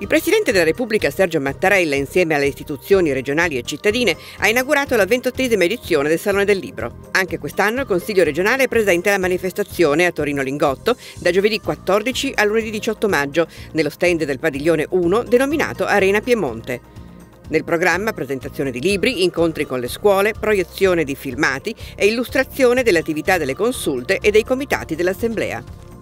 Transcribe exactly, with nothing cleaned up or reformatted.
Il Presidente della Repubblica Sergio Mattarella, insieme alle istituzioni regionali e cittadine, ha inaugurato la ventottesima edizione del Salone del Libro. Anche quest'anno il Consiglio regionale è presente alla manifestazione a Torino Lingotto da giovedì quattordici a lunedì diciotto maggio, nello stand del padiglione uno denominato Arena Piemonte. Nel programma presentazione di libri, incontri con le scuole, proiezione di filmati e illustrazione delle attività delle consulte e dei comitati dell'Assemblea.